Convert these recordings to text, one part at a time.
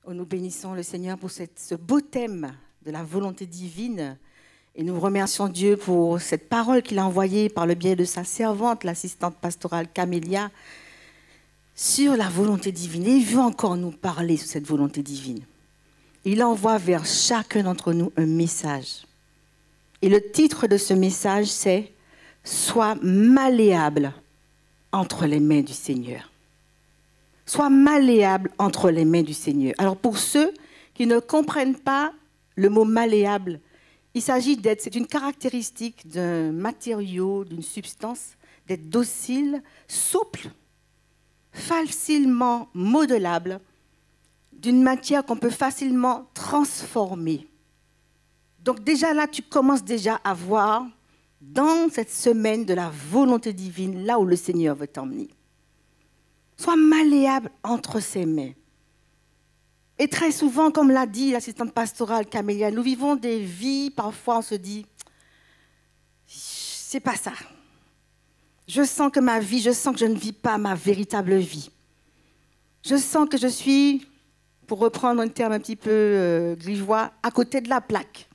Nous bénissons le Seigneur pour ce beau thème de la volonté divine et nous remercions Dieu pour cette parole qu'il a envoyée par le biais de sa servante, l'assistante pastorale Camélia, sur la volonté divine. Et il veut encore nous parler sur cette volonté divine. Il envoie vers chacun d'entre nous un message. Et le titre de ce message, c'est « Sois malléable entre les mains du Seigneur ». Sois malléable entre les mains du Seigneur. Alors pour ceux qui ne comprennent pas le mot malléable, il s'agit d'être, c'est une caractéristique d'un matériau, d'une substance, d'être docile, souple, facilement modelable, d'une matière qu'on peut facilement transformer. Donc déjà là, tu commences déjà à voir dans cette semaine de la volonté divine, là où le Seigneur veut t'emmener. Sois malléable entre ses mains. Et très souvent, comme l'a dit l'assistante pastorale Camélia, nous vivons des vies, parfois on se dit, c'est pas ça. Je sens que ma vie, je sens que je ne vis pas ma véritable vie. Je sens que je suis, pour reprendre un terme un petit peu grivois, à côté de la plaque.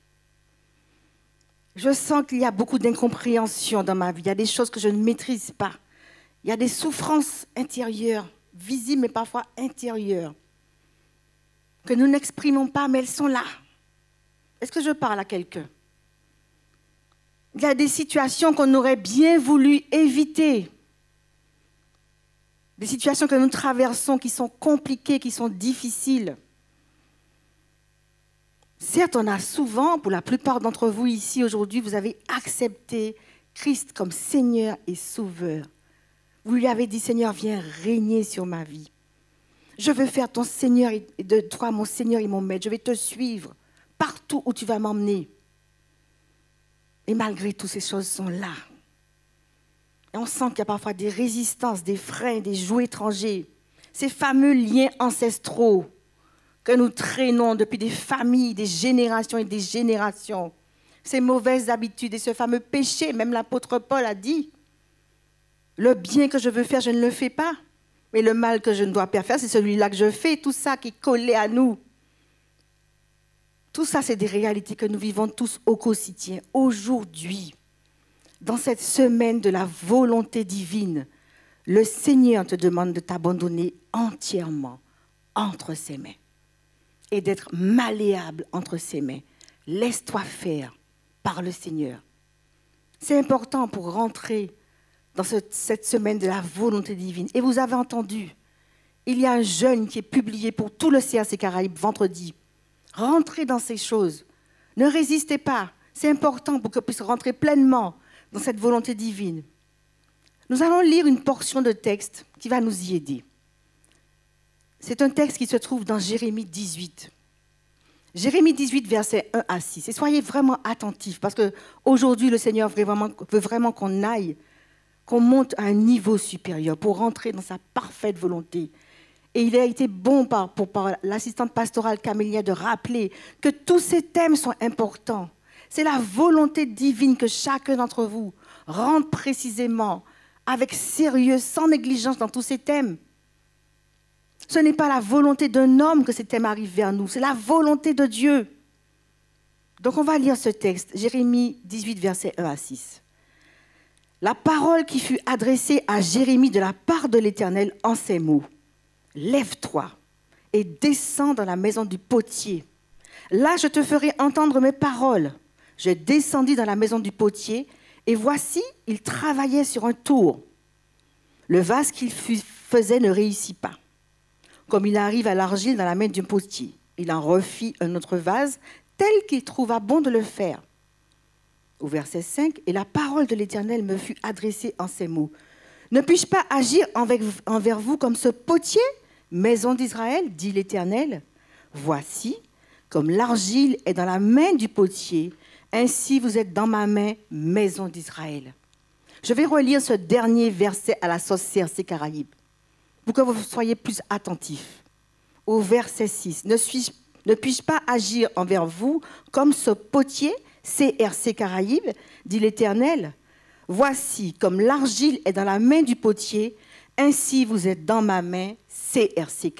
Je sens qu'il y a beaucoup d'incompréhension dans ma vie. Il y a des choses que je ne maîtrise pas. Il y a des souffrances intérieures, visibles mais parfois intérieures, que nous n'exprimons pas, mais elles sont là. Est-ce que je parle à quelqu'un? Il y a des situations qu'on aurait bien voulu éviter. Des situations que nous traversons qui sont compliquées, qui sont difficiles. Certes, on a souvent, pour la plupart d'entre vous ici aujourd'hui, vous avez accepté Christ comme Seigneur et Sauveur. Vous lui avez dit, Seigneur, viens régner sur ma vie. Je veux faire ton Seigneur et de toi, mon Seigneur et mon Maître. Je vais te suivre partout où tu vas m'emmener. Et malgré tout, ces choses sont là. Et on sent qu'il y a parfois des résistances, des freins, des jouets étrangers. Ces fameux liens ancestraux que nous traînons depuis des familles, des générations et des générations. Ces mauvaises habitudes et ce fameux péché, même l'apôtre Paul a dit, le bien que je veux faire, je ne le fais pas. Mais le mal que je ne dois pas faire, c'est celui-là que je fais. Tout ça qui est collé à nous. Tout ça, c'est des réalités que nous vivons tous au quotidien. Aujourd'hui, dans cette semaine de la volonté divine, le Seigneur te demande de t'abandonner entièrement entre ses mains et d'être malléable entre ses mains. Laisse-toi faire par le Seigneur. C'est important pour rentrer dans cette semaine de la volonté divine. Et vous avez entendu, il y a un jeûne qui est publié pour tout le CRC Caraïbes vendredi. Rentrez dans ces choses. Ne résistez pas. C'est important pour que vous puissiez rentrer pleinement dans cette volonté divine. Nous allons lire une portion de texte qui va nous y aider. C'est un texte qui se trouve dans Jérémie 18. Jérémie 18, versets 1 à 6. Et soyez vraiment attentifs, parce qu'aujourd'hui, le Seigneur veut vraiment qu'on aille, qu'on monte à un niveau supérieur pour rentrer dans sa parfaite volonté. Et il a été bon par l'assistante pastorale Camélia de rappeler que tous ces thèmes sont importants. C'est la volonté divine que chacun d'entre vous rentre précisément, avec sérieux, sans négligence dans tous ces thèmes. Ce n'est pas la volonté d'un homme que ces thèmes arrivent vers nous, c'est la volonté de Dieu. Donc on va lire ce texte, Jérémie 18, versets 1 à 6. La parole qui fut adressée à Jérémie de la part de l'Éternel en ces mots. « Lève-toi et descends dans la maison du potier. Là, je te ferai entendre mes paroles. » Je descendis dans la maison du potier et voici, il travaillait sur un tour. Le vase qu'il faisait ne réussit pas. Comme il arrive à l'argile dans la main du potier, il en refit un autre vase tel qu'il trouva bon de le faire. Au verset 5, « Et la parole de l'Éternel me fut adressée en ces mots. Ne puis-je pas agir envers vous comme ce potier, maison d'Israël, dit l'Éternel. Voici, comme l'argile est dans la main du potier, ainsi vous êtes dans ma main, maison d'Israël. » Je vais relire ce dernier verset à la sauce CRC Caraïbes pour que vous soyez plus attentifs. Au verset 6, « Ne puis-je pas agir envers vous comme ce potier, CRC Caraïbes, dit l'Éternel. Voici, comme l'argile est dans la main du potier, ainsi vous êtes dans ma main, CRC Caraïbes. »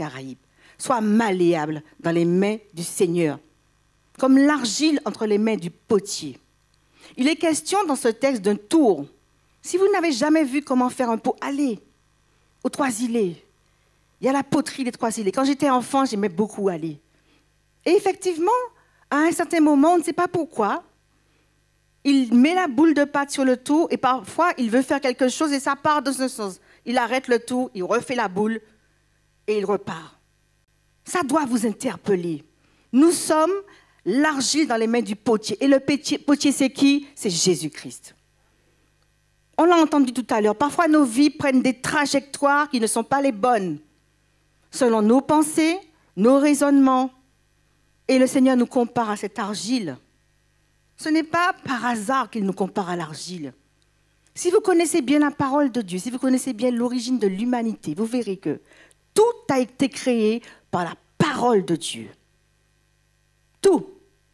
Sois malléable dans les mains du Seigneur, comme l'argile entre les mains du potier. Il est question dans ce texte d'un tour. Si vous n'avez jamais vu comment faire un pot, allez aux Trois-Îlets. Il y a la poterie des Trois-Îlets. Quand j'étais enfant, j'aimais beaucoup aller. Et effectivement, à un certain moment, on ne sait pas pourquoi, il met la boule de pâte sur le tour et parfois, il veut faire quelque chose et ça part dans ce sens. Il arrête le tour, il refait la boule et il repart. Ça doit vous interpeller. Nous sommes l'argile dans les mains du potier. Et le potier, c'est qui? C'est Jésus-Christ. On l'a entendu tout à l'heure. Parfois, nos vies prennent des trajectoires qui ne sont pas les bonnes, selon nos pensées, nos raisonnements. Et le Seigneur nous compare à cette argile. Ce n'est pas par hasard qu'il nous compare à l'argile. Si vous connaissez bien la parole de Dieu, si vous connaissez bien l'origine de l'humanité, vous verrez que tout a été créé par la parole de Dieu. Tout.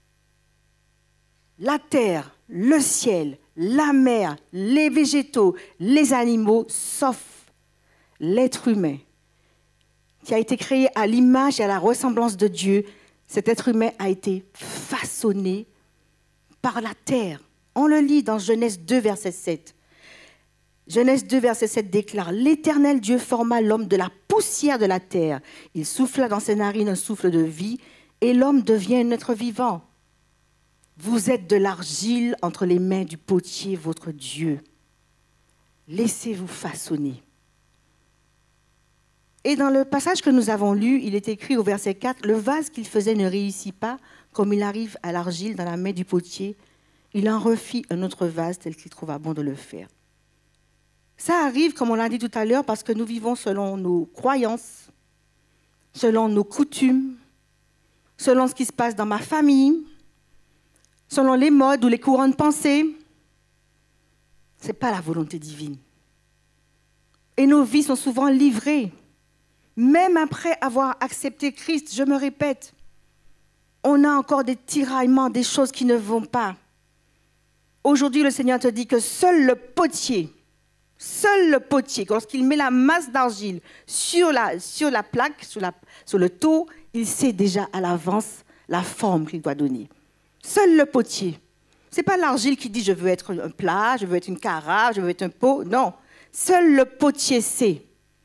La terre, le ciel, la mer, les végétaux, les animaux, sauf l'être humain, qui a été créé à l'image et à la ressemblance de Dieu. Cet être humain a été façonné par la terre. On le lit dans Genèse 2, verset 7. Genèse 2, verset 7 déclare « L'Éternel Dieu forma l'homme de la poussière de la terre. Il souffla dans ses narines un souffle de vie, et l'homme devient un être vivant. Vous êtes de l'argile entre les mains du potier, votre Dieu. Laissez-vous façonner. » Et dans le passage que nous avons lu, il est écrit au verset 4, « Le vase qu'il faisait ne réussit pas, comme il arrive à l'argile dans la main du potier. Il en refit un autre vase tel qu'il trouva bon de le faire. » Ça arrive, comme on l'a dit tout à l'heure, parce que nous vivons selon nos croyances, selon nos coutumes, selon ce qui se passe dans ma famille, selon les modes ou les courants de pensée. Ce n'est pas la volonté divine. Et nos vies sont souvent livrées. Même après avoir accepté Christ, je me répète, on a encore des tiraillements, des choses qui ne vont pas. Aujourd'hui, le Seigneur te dit que seul le potier, lorsqu'il met la masse d'argile sur la plaque, sur le tour, il sait déjà à l'avance la forme qu'il doit donner. Seul le potier. Ce n'est pas l'argile qui dit « je veux être un plat, je veux être une carafe, je veux être un pot ». Non, seul le potier sait.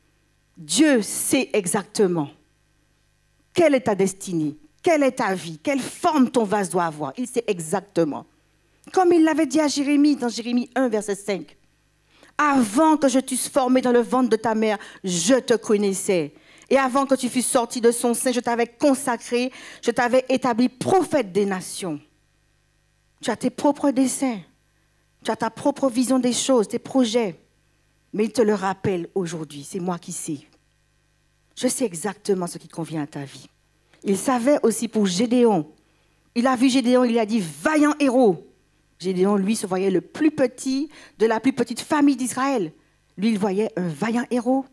Dieu sait exactement quelle est ta destinée, quelle est ta vie, quelle forme ton vase doit avoir. Il sait exactement. Comme il l'avait dit à Jérémie, dans Jérémie 1, verset 5. « Avant que je t'eusse formé dans le ventre de ta mère, je te connaissais. Et avant que tu fusses sorti de son sein, je t'avais consacré, je t'avais établi prophète des nations. » Tu as tes propres desseins, tu as ta propre vision des choses, tes projets. Mais il te le rappelle aujourd'hui, c'est moi qui sais. Je sais exactement ce qui convient à ta vie. Il savait aussi pour Gédéon. Il a vu Gédéon, il a dit « vaillant héros ». Gédéon, lui, se voyait le plus petit de la plus petite famille d'Israël. Lui, il voyait un vaillant héros.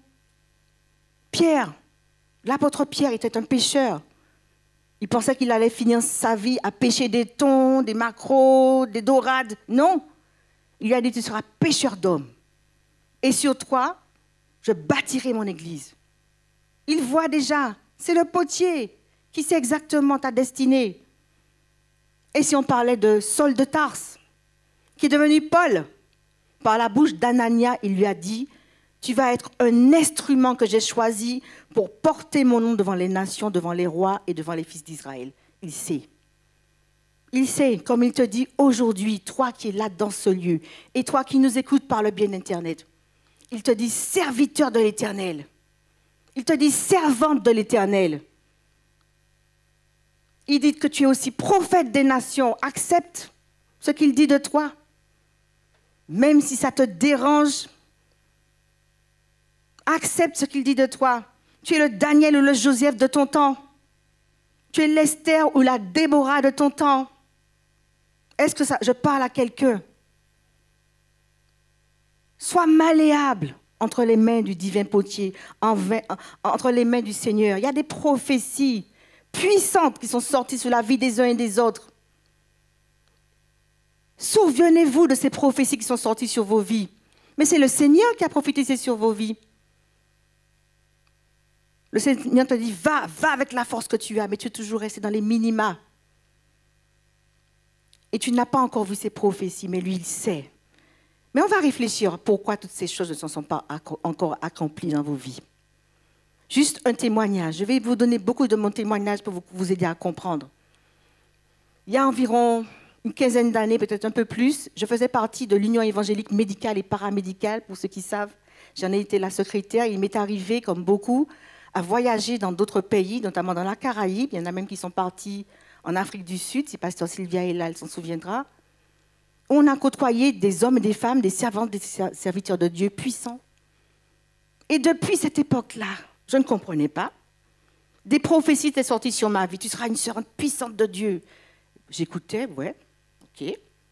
Pierre, l'apôtre Pierre était un pêcheur. Il pensait qu'il allait finir sa vie à pêcher des thons, des maquereaux, des dorades. Non, il a dit « tu seras pêcheur d'hommes. Et sur toi, je bâtirai mon église. » Il voit déjà, c'est le potier qui sait exactement ta destinée. Et si on parlait de Saul de Tarse, qui est devenu Paul, par la bouche d'Anania, il lui a dit « Tu vas être un instrument que j'ai choisi pour porter mon nom devant les nations, devant les rois et devant les fils d'Israël. » Il sait. Il sait, comme il te dit aujourd'hui, toi qui es là dans ce lieu, et toi qui nous écoutes par le bien d'Internet, il te dit serviteur de l'Éternel. Il te dit servante de l'Éternel. Il dit que tu es aussi prophète des nations. Accepte ce qu'il dit de toi. Même si ça te dérange, accepte ce qu'il dit de toi. Tu es le Daniel ou le Joseph de ton temps. Tu es l'Esther ou la Déborah de ton temps. Est-ce que je parle à quelqu'un? Sois malléable entre les mains du divin potier, entre les mains du Seigneur. Il y a des prophéties puissantes qui sont sorties sur la vie des uns et des autres. Souvenez-vous de ces prophéties qui sont sorties sur vos vies. Mais c'est le Seigneur qui a prophétisé sur vos vies. Le Seigneur te dit, va avec la force que tu as, mais tu es toujours resté dans les minima. Et tu n'as pas encore vu ces prophéties, mais lui, il sait. Mais on va réfléchir pourquoi toutes ces choses ne se sont pas encore accomplies dans vos vies. Juste un témoignage. Je vais vous donner beaucoup de mon témoignage pour vous aider à comprendre. Il y a environ une quinzaine d'années, peut-être un peu plus, je faisais partie de l'Union évangélique médicale et paramédicale, pour ceux qui savent. J'en ai été la secrétaire. Il m'est arrivé, comme beaucoup, à voyager dans d'autres pays, notamment dans la Caraïbe. Il y en a même qui sont partis en Afrique du Sud, si Pasteur Sylvia est là, elle s'en souviendra. On a côtoyé des hommes et des femmes, des servantes, des serviteurs de Dieu puissants. Et depuis cette époque-là, je ne comprenais pas. Des prophéties étaient sorties sur ma vie. Tu seras une servante puissante de Dieu. J'écoutais, ouais, ok.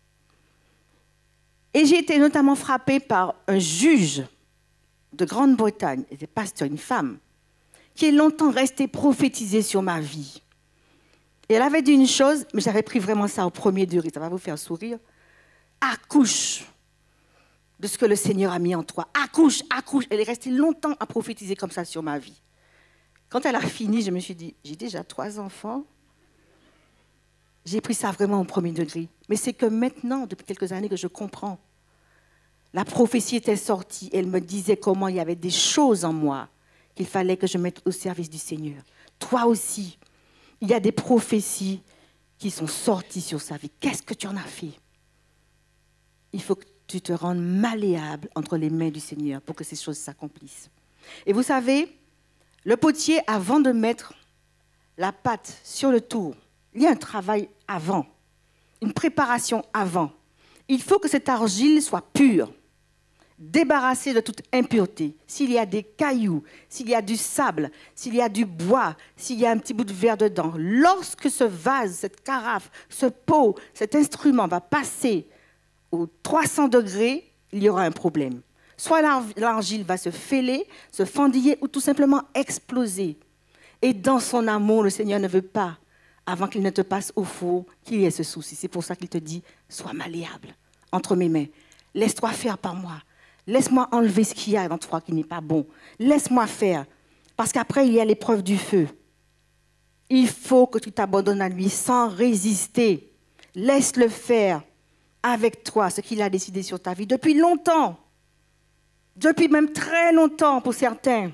Et j'ai été notamment frappée par un juge de Grande-Bretagne, il était pasteur, une femme, qui est longtemps restée prophétisée sur ma vie. Et elle avait dit une chose, mais j'avais pris vraiment ça au premier degré, ça va vous faire sourire. Accouche de ce que le Seigneur a mis en toi. Accouche, accouche. Elle est restée longtemps à prophétiser comme ça sur ma vie. Quand elle a fini, je me suis dit, j'ai déjà 3 enfants. J'ai pris ça vraiment au premier degré. Mais c'est que maintenant, depuis quelques années, que je comprends. La prophétie était sortie. Elle me disait comment il y avait des choses en moi qu'il fallait que je mette au service du Seigneur. Toi aussi, il y a des prophéties qui sont sorties sur sa vie. Qu'est-ce que tu en as fait? Il faut que tu te rendes malléable entre les mains du Seigneur pour que ces choses s'accomplissent. Et vous savez, le potier, avant de mettre la pâte sur le tour, il y a un travail avant, une préparation avant. Il faut que cette argile soit pure, débarrassée de toute impureté. S'il y a des cailloux, s'il y a du sable, s'il y a du bois, s'il y a un petit bout de verre dedans, lorsque ce vase, cette carafe, ce pot, cet instrument va passer aux 300 degrés, il y aura un problème. Soit l'argile va se fêler, se fendiller ou tout simplement exploser. Et dans son amour, le Seigneur ne veut pas, avant qu'il ne te passe au four, qu'il y ait ce souci. C'est pour ça qu'il te dit, sois malléable entre mes mains. Laisse-toi faire par moi. Laisse-moi enlever ce qu'il y a dans toi qui n'est pas bon. Laisse-moi faire. Parce qu'après, il y a l'épreuve du feu. Il faut que tu t'abandonnes à lui sans résister. Laisse-le faire avec toi ce qu'il a décidé sur ta vie depuis longtemps. Depuis même très longtemps pour certains.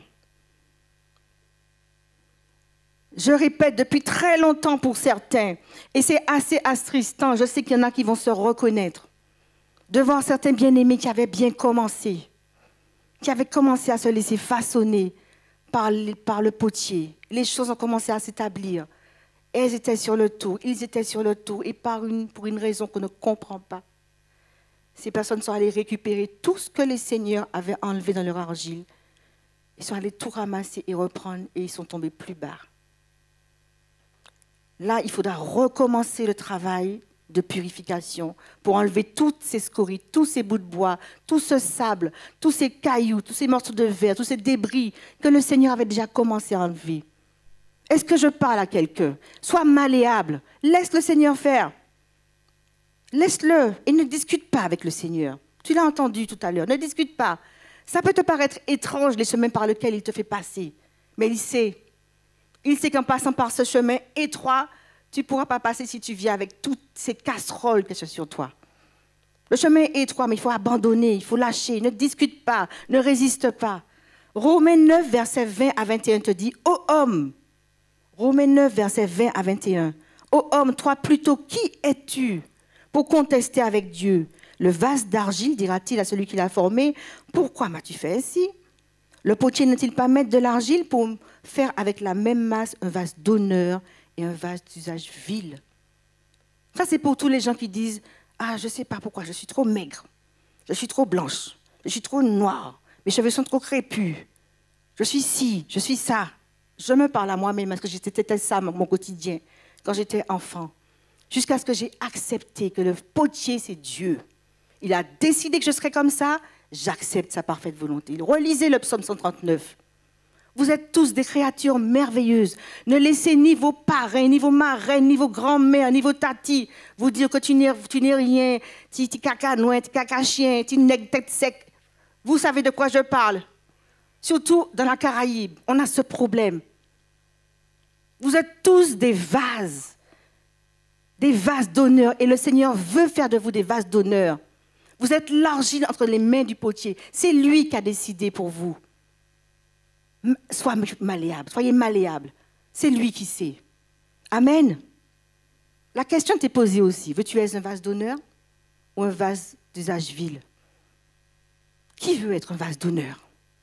Je répète, depuis très longtemps pour certains. Et c'est assez attristant. Je sais qu'il y en a qui vont se reconnaître. De voir certains bien-aimés qui avaient bien commencé. Qui avaient commencé à se laisser façonner par le potier. Les choses ont commencé à s'établir. Elles étaient sur le tour. Ils étaient sur le tour. Et pour une raison qu'on ne comprend pas. Ces personnes sont allées récupérer tout ce que les seigneurs avaient enlevé dans leur argile. Ils sont allés tout ramasser et reprendre. Et ils sont tombés plus bas. Là, il faudra recommencer le travail de purification pour enlever toutes ces scories, tous ces bouts de bois, tout ce sable, tous ces cailloux, tous ces morceaux de verre, tous ces débris que le Seigneur avait déjà commencé à enlever. Est-ce que je parle à quelqu'un? Sois malléable. Laisse le Seigneur faire. Laisse-le et ne discute pas avec le Seigneur. Tu l'as entendu tout à l'heure. Ne discute pas. Ça peut te paraître étrange, les chemins par lesquels il te fait passer. Mais il sait. Il sait qu'en passant par ce chemin étroit, tu ne pourras pas passer si tu viens avec toutes ces casseroles que sont sur toi. Le chemin est étroit, mais il faut abandonner, il faut lâcher. Ne discute pas, ne résiste pas. Romains 9, versets 20 à 21 te dit, « Ô homme !» Romains 9, versets 20 à 21. « Ô homme, toi plutôt, qui es-tu pour contester avec Dieu? Le vase d'argile, dira-t-il à celui qui l'a formé, « Pourquoi m'as-tu fait ainsi ?» Le potier n'est-il pas mettre de l'argile pour faire avec la même masse un vase d'honneur et un vase d'usage vil? Ça, c'est pour tous les gens qui disent « Ah, je ne sais pas pourquoi, je suis trop maigre, je suis trop blanche, je suis trop noire, mes cheveux sont trop crépus, je suis ci, je suis ça. » Je me parle à moi-même parce que c'était ça mon quotidien quand j'étais enfant. Jusqu'à ce que j'ai accepté que le potier, c'est Dieu. Il a décidé que je serais comme ça. J'accepte sa parfaite volonté. Relisez le psaume 139. Vous êtes tous des créatures merveilleuses. Ne laissez ni vos parrains, ni vos marraines, ni vos grands-mères, ni vos tatis vous dire que tu n'es rien, tu caca noin, tu caca chien, tu n'es tête sec. Vous savez de quoi je parle. Surtout dans la Caraïbe, on a ce problème. Vous êtes tous des vases d'honneur. Et le Seigneur veut faire de vous des vases d'honneur. Vous êtes l'argile entre les mains du potier. C'est lui qui a décidé pour vous. Soyez malléable. C'est lui qui sait. Amen. La question t'est posée aussi. Veux-tu être un vase d'honneur ou un vase d'usage vil? Qui veut être un vase d'honneur?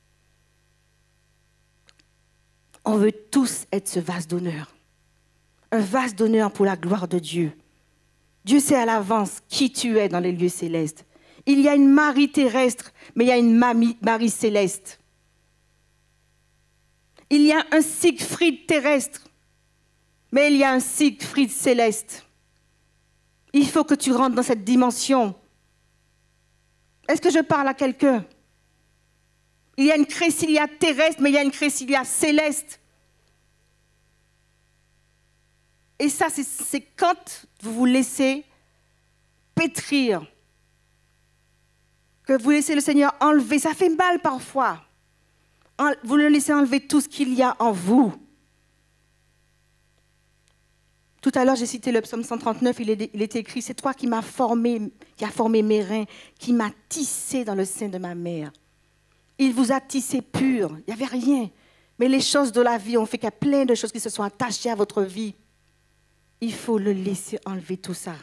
On veut tous être ce vase d'honneur. Un vase d'honneur pour la gloire de Dieu. Dieu sait à l'avance qui tu es dans les lieux célestes. Il y a une Marie terrestre, mais il y a une Marie céleste. Il y a un Siegfried terrestre, mais il y a un Siegfried céleste. Il faut que tu rentres dans cette dimension. Est-ce que je parle à quelqu'un? Il y a une Crescilia terrestre, mais il y a une Crescilia céleste. Et ça, c'est quand vous vous laissez pétrir, que vous laissez le Seigneur enlever. Ça fait mal parfois. Vous le laissez enlever tout ce qu'il y a en vous. Tout à l'heure, j'ai cité le psaume 139, il était écrit « C'est toi qui m'as formé, qui a formé mes reins, qui m'a tissé dans le sein de ma mère. » Il vous a tissé pur, il n'y avait rien. Mais les choses de la vie ont fait qu'il y a plein de choses qui se sont attachées à votre vie. Il faut le laisser enlever tout ça.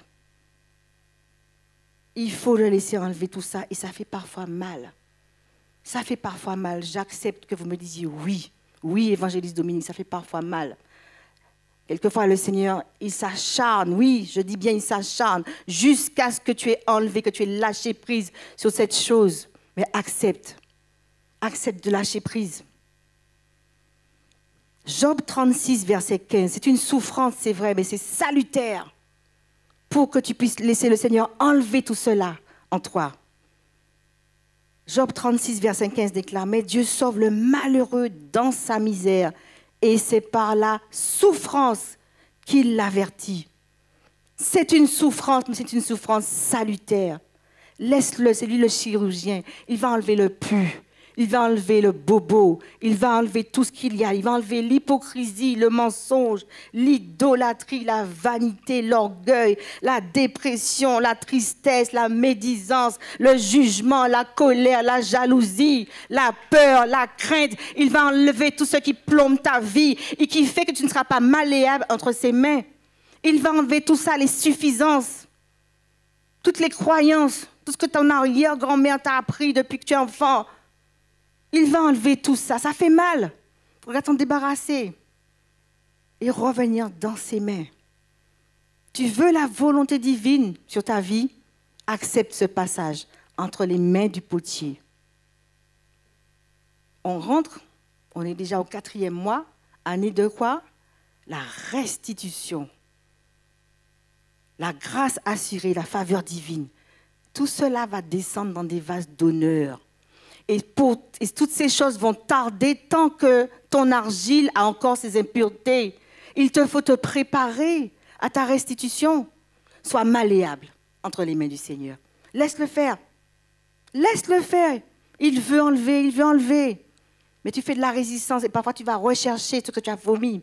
Il faut le laisser enlever tout ça et ça fait parfois mal. Ça fait parfois mal. J'accepte que vous me disiez oui. Oui, évangéliste Dominique, ça fait parfois mal. Quelquefois, le Seigneur, il s'acharne. Oui, je dis bien, il s'acharne jusqu'à ce que tu aies enlevé, que tu aies lâché prise sur cette chose. Mais accepte. Accepte de lâcher prise. Job 36, verset 15. C'est une souffrance, c'est vrai, mais c'est salutaire pour que tu puisses laisser le Seigneur enlever tout cela en toi. Job 36, verset 15 déclare « Mais Dieu sauve le malheureux dans sa misère, et c'est par la souffrance qu'il l'avertit. » C'est une souffrance, mais c'est une souffrance salutaire. Laisse-le, c'est lui le chirurgien. Il va enlever le pus, il va enlever le bobo, il va enlever tout ce qu'il y a. Il va enlever l'hypocrisie, le mensonge, l'idolâtrie, la vanité, l'orgueil, la dépression, la tristesse, la médisance, le jugement, la colère, la jalousie, la peur, la crainte. Il va enlever tout ce qui plombe ta vie et qui fait que tu ne seras pas malléable entre ses mains. Il va enlever tout ça, les suffisances, toutes les croyances, tout ce que ton arrière-grand-mère t'a appris depuis que tu es enfant. Il va enlever tout ça. Ça fait mal. Il faudra t'en débarrasser et revenir dans ses mains. Tu veux la volonté divine sur ta vie? Accepte ce passage entre les mains du potier. On rentre, on est déjà au 4e mois, année de quoi? La restitution. La grâce assurée, la faveur divine. Tout cela va descendre dans des vases d'honneur. Et toutes ces choses vont tarder tant que ton argile a encore ses impuretés. Il te faut te préparer à ta restitution. Sois malléable entre les mains du Seigneur. Laisse-le faire. Laisse-le faire. Il veut enlever, il veut enlever. Mais tu fais de la résistance et parfois tu vas rechercher ce que tu as vomi.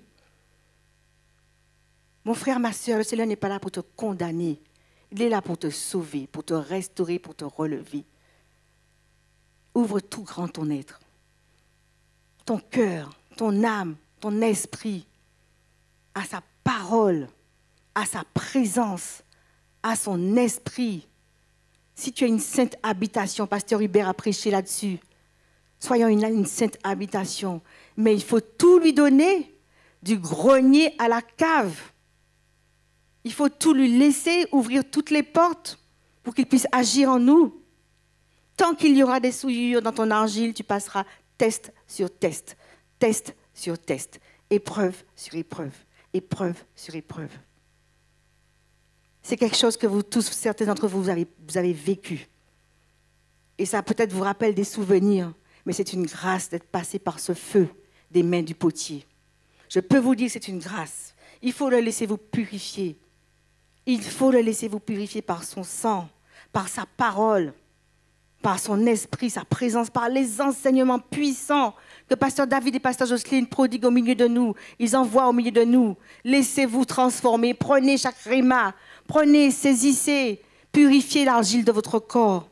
Mon frère, ma soeur, le Seigneur n'est pas là pour te condamner. Il est là pour te sauver, pour te restaurer, pour te relever. Ouvre tout grand ton être, ton cœur, ton âme, ton esprit, à sa parole, à sa présence, à son esprit. Si tu as une sainte habitation, Pasteur Hubert a prêché là-dessus, soyons une sainte habitation, mais il faut tout lui donner, du grenier à la cave. Il faut tout lui laisser, ouvrir toutes les portes pour qu'il puisse agir en nous. Tant qu'il y aura des souillures dans ton argile, tu passeras test sur test, test sur test, épreuve sur épreuve, épreuve sur épreuve. C'est quelque chose que vous tous, certains d'entre vous, vous avez vécu. Et ça peut-être vous rappelle des souvenirs, mais c'est une grâce d'être passé par ce feu des mains du potier. Je peux vous dire que c'est une grâce. Il faut le laisser vous purifier. Il faut le laisser vous purifier par son sang, par sa parole, par son esprit, sa présence, par les enseignements puissants que Pasteur David et Pasteur Jocelyne prodiguent au milieu de nous. Ils envoient au milieu de nous. Laissez-vous transformer. Prenez chaque réma. Prenez, saisissez, purifiez l'argile de votre corps.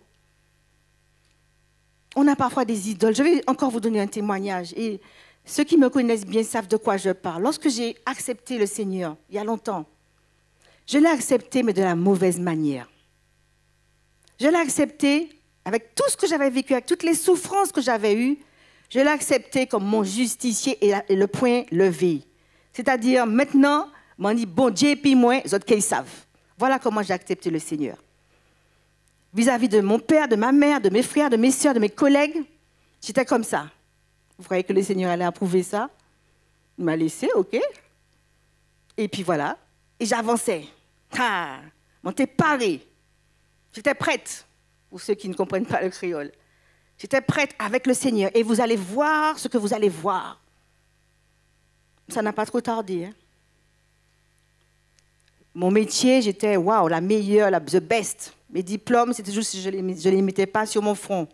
On a parfois des idoles. Je vais encore vous donner un témoignage. Et ceux qui me connaissent bien savent de quoi je parle. Lorsque j'ai accepté le Seigneur, il y a longtemps, je l'ai accepté, mais de la mauvaise manière. Je l'ai accepté avec tout ce que j'avais vécu, avec toutes les souffrances que j'avais eues. Je l'ai accepté comme mon justicier et le point levé. C'est-à-dire, maintenant, m'en dit, bon Dieu et puis moi, les autres qui savent. Voilà comment j'ai accepté le Seigneur. Vis-à-vis de mon père, de ma mère, de mes frères, de mes soeurs, de mes collègues, j'étais comme ça. Vous croyez que le Seigneur allait approuver ça? Il m'a laissé, ok. Et puis voilà. Et j'avançais. Ah, j'étais parée. J'étais prête, pour ceux qui ne comprennent pas le créole. J'étais prête avec le Seigneur. Et vous allez voir ce que vous allez voir. Ça n'a pas trop tardé. Hein? Mon métier, j'étais, waouh, la meilleure, the best. Mes diplômes, c'était juste si je ne les mettais pas sur mon front.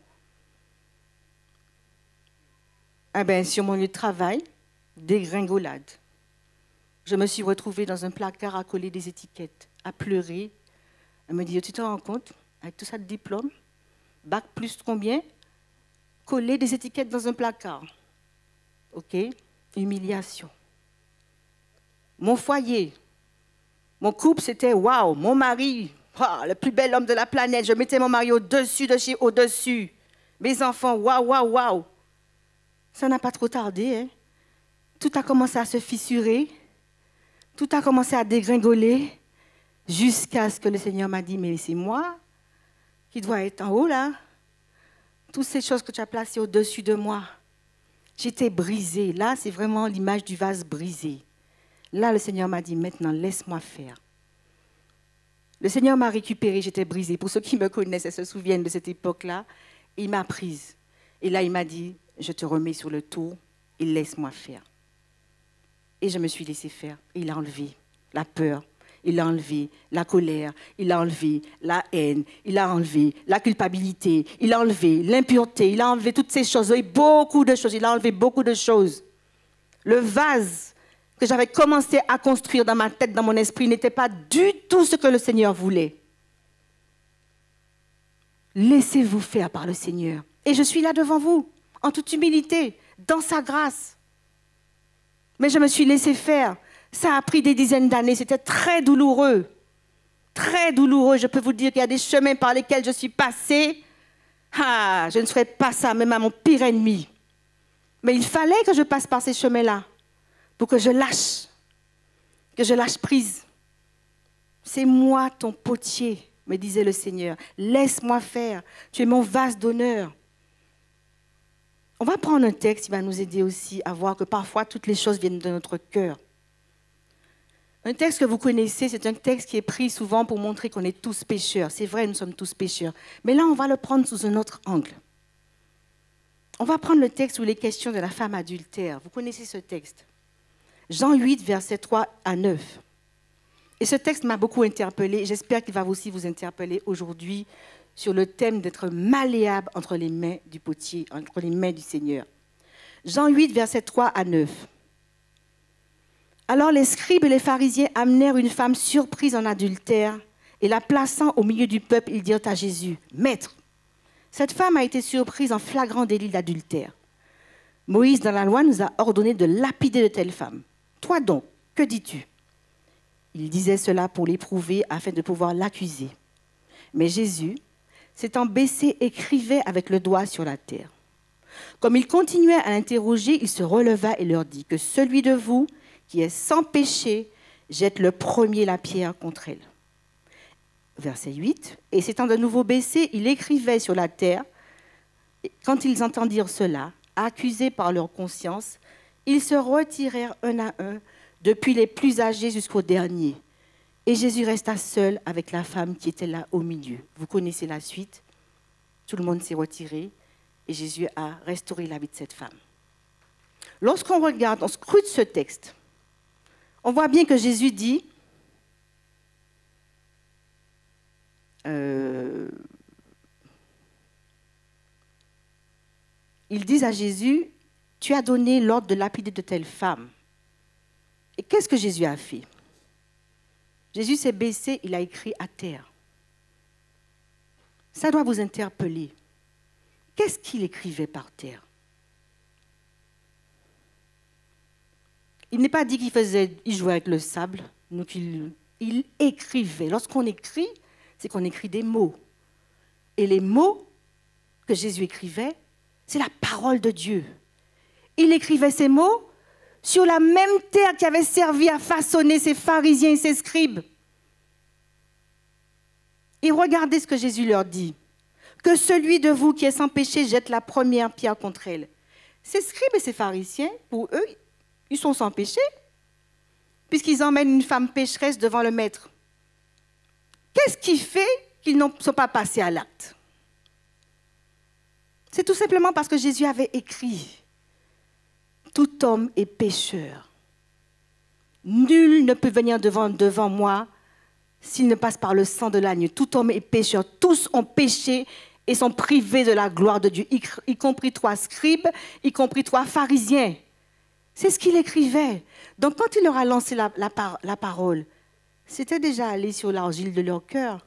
Eh bien, sur mon lieu de travail, dégringolade. Je me suis retrouvée dans un placard à coller des étiquettes, à pleurer. Elle me dit, tu te rends compte, avec tout ça de diplôme, bac plus combien, coller des étiquettes dans un placard. OK, humiliation. Mon foyer, mon couple, c'était waouh, mon mari, le plus bel homme de la planète. Je mettais mon mari au-dessus de chez au-dessus. Mes enfants, waouh, waouh, waouh. Ça n'a pas trop tardé. Hein? Tout a commencé à se fissurer. Tout a commencé à dégringoler. Jusqu'à ce que le Seigneur m'a dit, mais c'est moi qui dois être en haut là. Toutes ces choses que tu as placées au-dessus de moi. J'étais brisée. Là, c'est vraiment l'image du vase brisé. Là, le Seigneur m'a dit, maintenant, laisse-moi faire. Le Seigneur m'a récupérée, j'étais brisée. Pour ceux qui me connaissent et se souviennent de cette époque-là, il m'a prise. Et là, il m'a dit, je te remets sur le tour et laisse-moi faire. Et je me suis laissée faire. Et il a enlevé la peur, il a enlevé la colère, il a enlevé la haine, il a enlevé la culpabilité, il a enlevé l'impureté, il a enlevé toutes ces choses, beaucoup de choses, il a enlevé beaucoup de choses. Le vase que j'avais commencé à construire dans ma tête, dans mon esprit, n'était pas du tout ce que le Seigneur voulait. Laissez-vous faire par le Seigneur. Et je suis là devant vous, en toute humilité, dans sa grâce. Mais je me suis laissé faire. Ça a pris des dizaines d'années, c'était très douloureux. Très douloureux. Je peux vous dire qu'il y a des chemins par lesquels je suis passée. Ah, je ne ferais pas ça, même à mon pire ennemi. Mais il fallait que je passe par ces chemins-là. Pour que je lâche prise. C'est moi ton potier, me disait le Seigneur. Laisse-moi faire, tu es mon vase d'honneur. On va prendre un texte qui va nous aider aussi à voir que parfois toutes les choses viennent de notre cœur. Un texte que vous connaissez, c'est un texte qui est pris souvent pour montrer qu'on est tous pécheurs. C'est vrai, nous sommes tous pécheurs. Mais là, on va le prendre sous un autre angle. On va prendre le texte où il est question de la femme adultère. Vous connaissez ce texte. Jean 8, versets 3 à 9. Et ce texte m'a beaucoup interpellée. J'espère qu'il va aussi vous interpeller aujourd'hui sur le thème d'être malléable entre les mains du potier, entre les mains du Seigneur. Jean 8, versets 3 à 9. Alors les scribes et les pharisiens amenèrent une femme surprise en adultère et la plaçant au milieu du peuple, ils dirent à Jésus, « Maître, cette femme a été surprise en flagrant délit d'adultère. Moïse, dans la loi, nous a ordonné de lapider de telles femmes. Toi donc, que dis-tu » Il disait cela pour l'éprouver afin de pouvoir l'accuser. Mais Jésus, s'étant baissé, écrivait avec le doigt sur la terre. Comme il continuait à l'interroger, il se releva et leur dit que celui de vous qui est sans péché jette le premier la pierre contre elle. Verset 8. Et s'étant de nouveau baissé, il écrivait sur la terre. Et quand ils entendirent cela, accusés par leur conscience, ils se retirèrent un à un, depuis les plus âgés jusqu'aux derniers. Et Jésus resta seul avec la femme qui était là au milieu. Vous connaissez la suite. Tout le monde s'est retiré et Jésus a restauré la vie de cette femme. Lorsqu'on regarde, on scrute ce texte, on voit bien que Jésus dit ils disent à Jésus, tu as donné l'ordre de lapider de telle femme. Et qu'est-ce que Jésus a fait? Jésus s'est baissé, il a écrit à terre. Ça doit vous interpeller. Qu'est-ce qu'il écrivait par terre? Il n'est pas dit qu'il jouait avec le sable, donc il écrivait. Lorsqu'on écrit, c'est qu'on écrit des mots. Et les mots que Jésus écrivait, c'est la parole de Dieu. Il écrivait ces mots sur la même terre qui avait servi à façonner ces pharisiens et ces scribes. Et regardez ce que Jésus leur dit. Que celui de vous qui est sans péché jette la première pierre contre elle. Ces scribes et ces pharisiens, pour eux, ils sont sans péché, puisqu'ils emmènent une femme pécheresse devant le maître. Qu'est-ce qui fait qu'ils ne sont pas passés à l'acte? C'est tout simplement parce que Jésus avait écrit « Tout homme est pécheur. Nul ne peut venir devant moi s'il ne passe par le sang de l'agneau. Tout homme est pécheur. Tous ont péché et sont privés de la gloire de Dieu, y compris toi, scribes, y compris toi, pharisiens. » C'est ce qu'il écrivait. Donc quand il leur a lancé la parole, c'était déjà allé sur l'argile de leur cœur.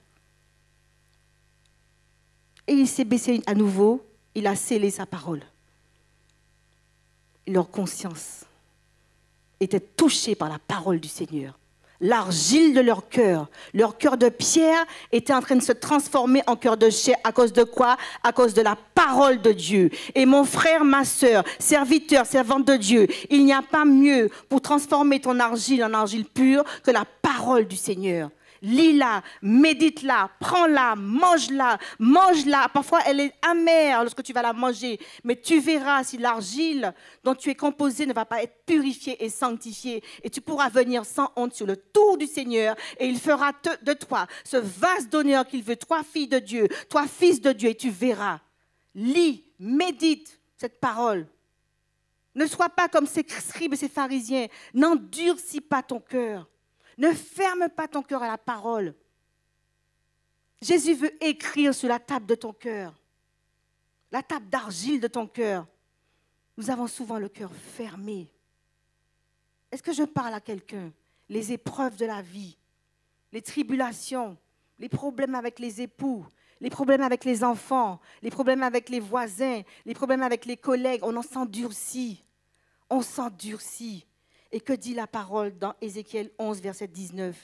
Et il s'est baissé à nouveau, il a scellé sa parole. Leur conscience était touchée par la parole du Seigneur. L'argile de leur cœur de pierre était en train de se transformer en cœur de chair. À cause de quoi? À cause de la parole de Dieu. Et mon frère, ma sœur, serviteur, servante de Dieu, il n'y a pas mieux pour transformer ton argile en argile pure que la parole du Seigneur. Lis-la, médite-la, prends-la, mange-la, mange-la. Parfois, elle est amère lorsque tu vas la manger, mais tu verras si l'argile dont tu es composé ne va pas être purifiée et sanctifiée. Et tu pourras venir sans honte sur le tour du Seigneur et il fera de toi ce vase d'honneur qu'il veut, toi, fille de Dieu, toi, fils de Dieu, et tu verras. Lis, médite cette parole. Ne sois pas comme ces scribes et ces pharisiens. N'endurcis pas ton cœur. Ne ferme pas ton cœur à la parole. Jésus veut écrire sur la table de ton cœur, la table d'argile de ton cœur. Nous avons souvent le cœur fermé. Est-ce que je parle à quelqu'un? Les épreuves de la vie, les tribulations, les problèmes avec les époux, les problèmes avec les enfants, les problèmes avec les voisins, les problèmes avec les collègues, on en s'endurcit. On s'endurcit. Et que dit la parole dans Ézéchiel 11, verset 19?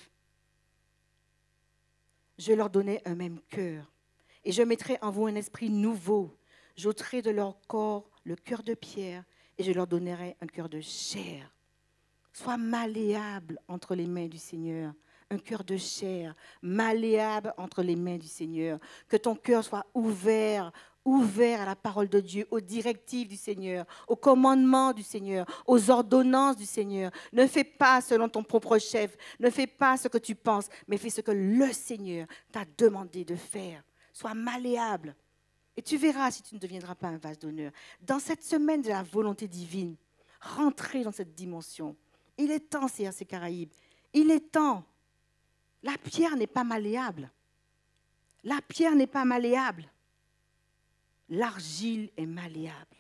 Je leur donnais un même cœur, et je mettrai en vous un esprit nouveau. J'ôterai de leur corps le cœur de pierre, et je leur donnerai un cœur de chair. Sois malléable entre les mains du Seigneur. Un cœur de chair, malléable entre les mains du Seigneur. Que ton cœur soit ouvert à la parole de Dieu, aux directives du Seigneur, aux commandements du Seigneur, aux ordonnances du Seigneur. Ne fais pas selon ton propre chef, ne fais pas ce que tu penses, mais fais ce que le Seigneur t'a demandé de faire. Sois malléable et tu verras si tu ne deviendras pas un vase d'honneur. Dans cette semaine de la volonté divine, rentrez dans cette dimension. Il est temps, CRC Caraïbes, il est temps. La pierre n'est pas malléable. La pierre n'est pas malléable. L'argile est malléable.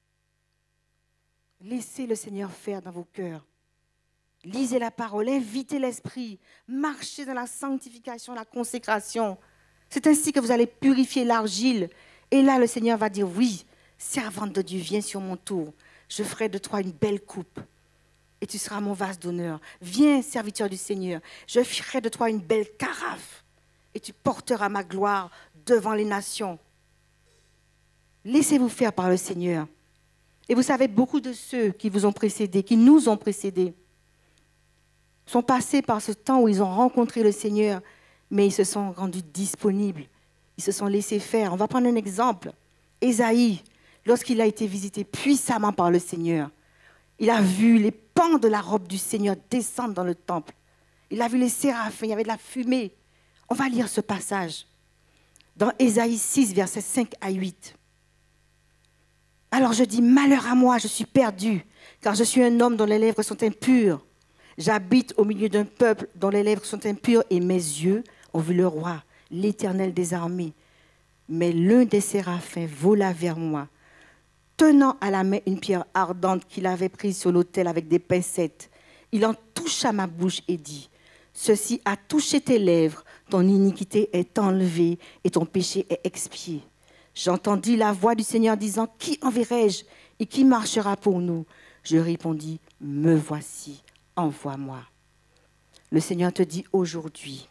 Laissez le Seigneur faire dans vos cœurs. Lisez la parole, invitez l'esprit, marchez dans la sanctification, la consécration. C'est ainsi que vous allez purifier l'argile. Et là, le Seigneur va dire, oui, servante de Dieu, viens sur mon tour. Je ferai de toi une belle coupe. Et tu seras mon vase d'honneur. Viens, serviteur du Seigneur, je ferai de toi une belle carafe. Et tu porteras ma gloire devant les nations. Laissez-vous faire par le Seigneur. Et vous savez, beaucoup de ceux qui vous ont précédés, qui nous ont précédés, sont passés par ce temps où ils ont rencontré le Seigneur, mais ils se sont rendus disponibles. Ils se sont laissés faire. On va prendre un exemple. Ésaïe, lorsqu'il a été visité puissamment par le Seigneur, il a vu les pans de la robe du Seigneur descendre dans le temple. Il a vu les séraphins, il y avait de la fumée. On va lire ce passage dans Ésaïe 6, versets 5 à 8. Alors je dis, malheur à moi, je suis perdu, car je suis un homme dont les lèvres sont impures. J'habite au milieu d'un peuple dont les lèvres sont impures et mes yeux ont vu le roi, l'Éternel des armées. Mais l'un des séraphins vola vers moi, tenant à la main une pierre ardente qu'il avait prise sur l'autel avec des pincettes, il en toucha ma bouche et dit, « Ceci a touché tes lèvres, ton iniquité est enlevée et ton péché est expié. » J'entendis la voix du Seigneur disant, « Qui enverrai-je et qui marchera pour nous ?» Je répondis, « Me voici, envoie-moi. » Le Seigneur te dit aujourd'hui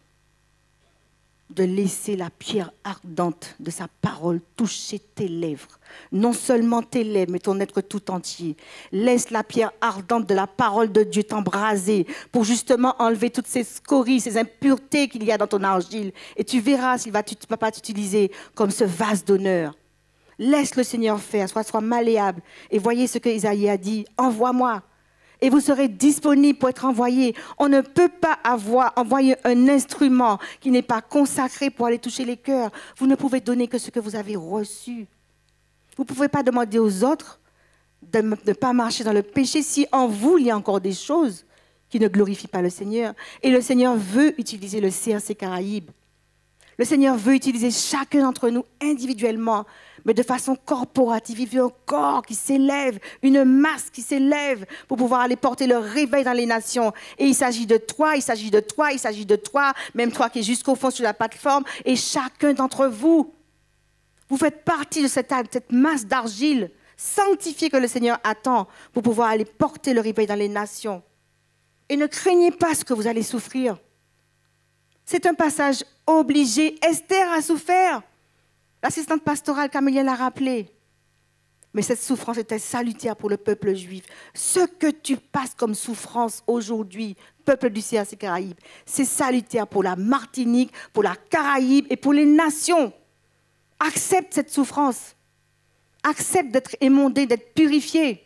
de laisser la pierre ardente de sa parole toucher tes lèvres. Non seulement tes lèvres, mais ton être tout entier. Laisse la pierre ardente de la parole de Dieu t'embraser pour justement enlever toutes ces scories, ces impuretés qu'il y a dans ton argile. Et tu verras s'il va pas t'utiliser comme ce vase d'honneur. Laisse le Seigneur faire, sois malléable. Et voyez ce que Isaïe a dit, « Envoie-moi ». Et vous serez disponible pour être envoyé. On ne peut pas envoyer un instrument qui n'est pas consacré pour aller toucher les cœurs. Vous ne pouvez donner que ce que vous avez reçu. Vous ne pouvez pas demander aux autres de ne pas marcher dans le péché si en vous, il y a encore des choses qui ne glorifient pas le Seigneur. Et le Seigneur veut utiliser le CRC Caraïbes. Le Seigneur veut utiliser chacun d'entre nous individuellement, mais de façon corporative. Il veut un corps qui s'élève, une masse qui s'élève pour pouvoir aller porter le réveil dans les nations. Et il s'agit de toi, il s'agit de toi, il s'agit de toi, même toi qui es jusqu'au fond sur la plateforme, et chacun d'entre vous. Vous faites partie de cette masse d'argile sanctifiée que le Seigneur attend pour pouvoir aller porter le réveil dans les nations. Et ne craignez pas ce que vous allez souffrir. C'est un passage obligé. Esther a souffert. L'assistante pastorale Camélia l'a rappelé. Mais cette souffrance était salutaire pour le peuple juif. Ce que tu passes comme souffrance aujourd'hui, peuple du CRC Caraïbes, c'est salutaire pour la Martinique, pour la Caraïbe et pour les nations. Accepte cette souffrance. Accepte d'être émondé, d'être purifié.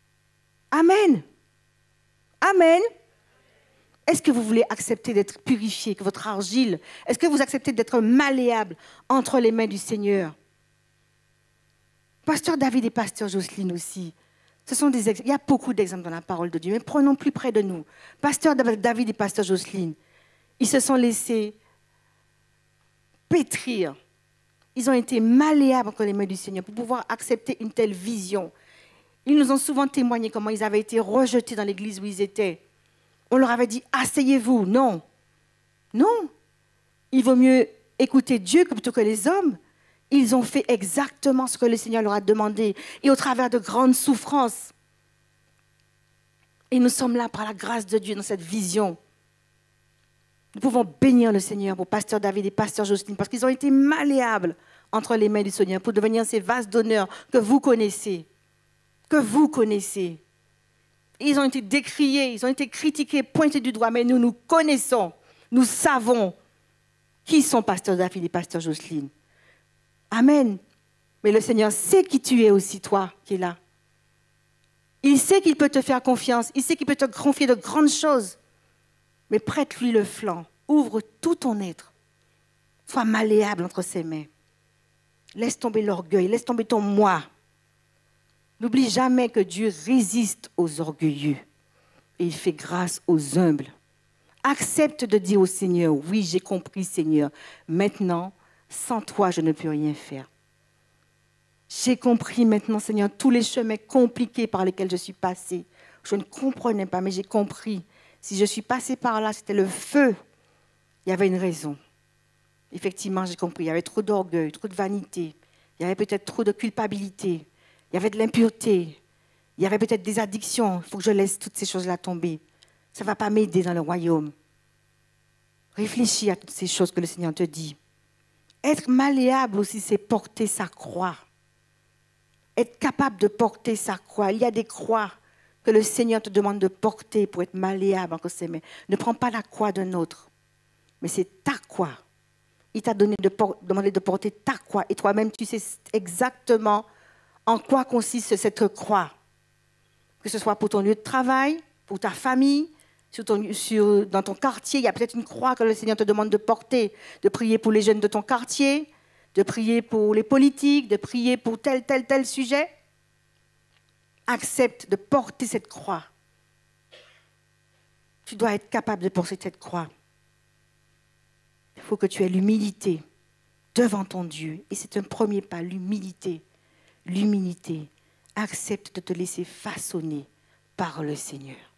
Amen. Amen. Est-ce que vous voulez accepter d'être purifié, que votre argile, est-ce que vous acceptez d'être malléable entre les mains du Seigneur? Pasteur David et Pasteur Jocelyne aussi, il y a beaucoup d'exemples dans la parole de Dieu, mais prenons plus près de nous. Pasteur David et Pasteur Jocelyne, ils se sont laissés pétrir. Ils ont été malléables entre les mains du Seigneur pour pouvoir accepter une telle vision. Ils nous ont souvent témoigné comment ils avaient été rejetés dans l'église où ils étaient. On leur avait dit, asseyez-vous. Non. Non. Il vaut mieux écouter Dieu plutôt que les hommes. Ils ont fait exactement ce que le Seigneur leur a demandé. Et au travers de grandes souffrances. Et nous sommes là par la grâce de Dieu dans cette vision. Nous pouvons bénir le Seigneur pour Pasteur David et Pasteur Jocelyne parce qu'ils ont été malléables entre les mains du Seigneur pour devenir ces vases d'honneur que vous connaissez. Que vous connaissez. Ils ont été décriés, ils ont été critiqués, pointés du doigt, mais nous connaissons, nous savons qui sont Pasteur David et Pasteur Jocelyne. Amen. Mais le Seigneur sait qui tu es aussi, toi qui es là. Il sait qu'il peut te faire confiance, il sait qu'il peut te confier de grandes choses. Mais prête-lui le flanc, ouvre tout ton être. Sois malléable entre ses mains. Laisse tomber l'orgueil, laisse tomber ton moi. N'oublie jamais que Dieu résiste aux orgueilleux et il fait grâce aux humbles. Accepte de dire au Seigneur, oui, j'ai compris, Seigneur. Maintenant, sans toi, je ne peux rien faire. J'ai compris maintenant, Seigneur, tous les chemins compliqués par lesquels je suis passée. Je ne comprenais pas, mais j'ai compris. Si je suis passée par là, c'était le feu. Il y avait une raison. Effectivement, j'ai compris. Il y avait trop d'orgueil, trop de vanité. Il y avait peut-être trop de culpabilité. Il y avait de l'impureté. Il y avait peut-être des addictions. Il faut que je laisse toutes ces choses-là tomber. Ça ne va pas m'aider dans le royaume. Réfléchis à toutes ces choses que le Seigneur te dit. Être malléable aussi, c'est porter sa croix. Être capable de porter sa croix. Il y a des croix que le Seigneur te demande de porter pour être malléable entre ses mains. Ne prends pas la croix d'un autre, mais c'est ta croix. Il t'a demandé de porter ta croix. Et toi-même, tu sais exactement en quoi consiste cette croix. Que ce soit pour ton lieu de travail, pour ta famille, dans ton quartier, il y a peut-être une croix que le Seigneur te demande de porter, de prier pour les jeunes de ton quartier, de prier pour les politiques, de prier pour tel sujet. Accepte de porter cette croix. Tu dois être capable de porter cette croix. Il faut que tu aies l'humilité devant ton Dieu. Et c'est un premier pas, l'humilité. L'humilité. Accepte de te laisser façonner par le Seigneur.